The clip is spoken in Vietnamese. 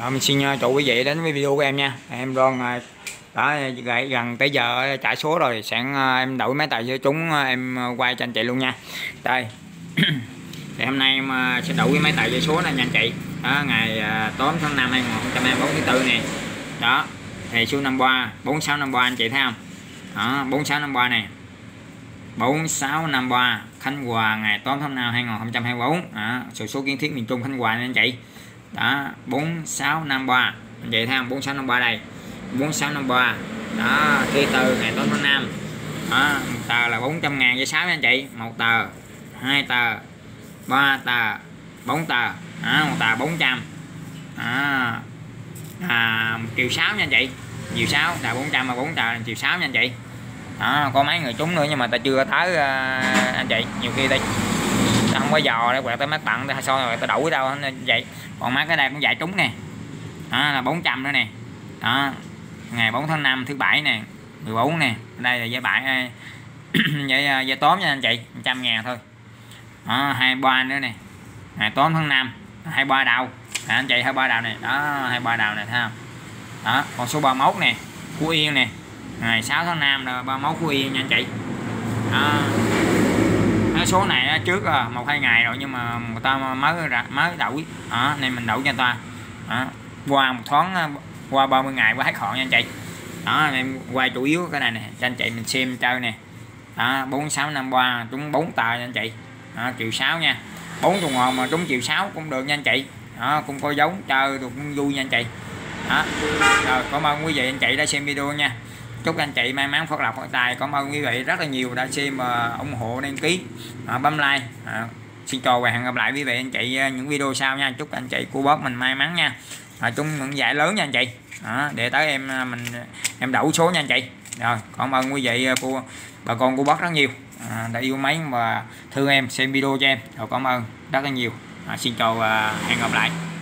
Mình xin chào quý vị đến với video của em nha. Em Ron đã gần tới giờ trả số rồi, sẵn em đổi máy tài cho chúng em quay cho anh chị luôn nha. Đây thì hôm nay em sẽ đổi cái máy tài cho số này nha anh chị. Đó, ngày 8 tháng 5 2024 thứ tư này. Đó thì số 53 4653 anh chị thấy không? Đó 4653 này, 4653 Khánh Hòa ngày 8 tháng 5 2024. Đó, số kiến thiết miền Trung Khánh Hòa nha anh chị. Đó 4653 anh chị thấy không? 4653 đây, 4653 đó, thứ tư ngày 8 tháng 5. Đó, một tờ là 400.000 với 6 nha anh chị, một tờ, hai tờ, ba tờ, 4 tờ, đó, một tờ 400. Đó, 1.600.000 nha anh chị, 1.600.000 tờ 400 mà 4 tờ là 1.600.000 nha anh chị. Đó, có mấy người trúng nữa nhưng mà ta chưa tới anh chị, nhiều khi ta không có dò để quẹt tới mắt bận ta sao rồi ta đổi đâu vậy. Còn mấy cái đây cũng giải trúng nè, đó là 400 nữa nè. Đó ngày 4 tháng 5 thứ bảy nè, 14 nè, đây là giải bãi giải tóm nha anh chị, 100.000 thôi. Đó 23 nữa nè, ngày 8 tháng 5 23 đầu anh chị, 23 đầu này, đó 23 đầu này thấy không? Đó còn số 31 nè, Phú Yên nè, ngày 6 tháng 5 là 31 Phú Yên nha anh chị. Đó cái số này trước 1-2 ngày rồi nhưng mà người ta mới đổi, đó nên mình đổi cho người ta. Đó, qua một thoáng, qua 30 ngày qua hết họ nha anh chị. Đó em quay chủ yếu cái này nè cho anh chị mình xem chơi nè. Đó 4653 trúng 4 tờ nha anh chị. Đó, 1.600.000 nha, 4 tuần hồn mà trúng 1.600.000 cũng được nha anh chị. Đó cũng có giống chơi được cũng vui nha anh chị. Đó rồi, cảm ơn quý vị anh chị đã xem video nha. Chúc anh chị may mắn phát lộc phát tài. Cảm ơn quý vị rất là nhiều đã xem, ủng hộ, đăng ký, bấm like. Xin chào và hẹn gặp lại quý vị anh chị những video sau nha. Chúc anh chị cô bác mình may mắn nha, chung những giải lớn nha anh chị. Đó, để tới em đậu số nha anh chị. Rồi cảm ơn quý vị bà con cô bác rất nhiều đã yêu mến và thương em, xem video cho em. Rồi cảm ơn rất là nhiều. Xin chào và hẹn gặp lại.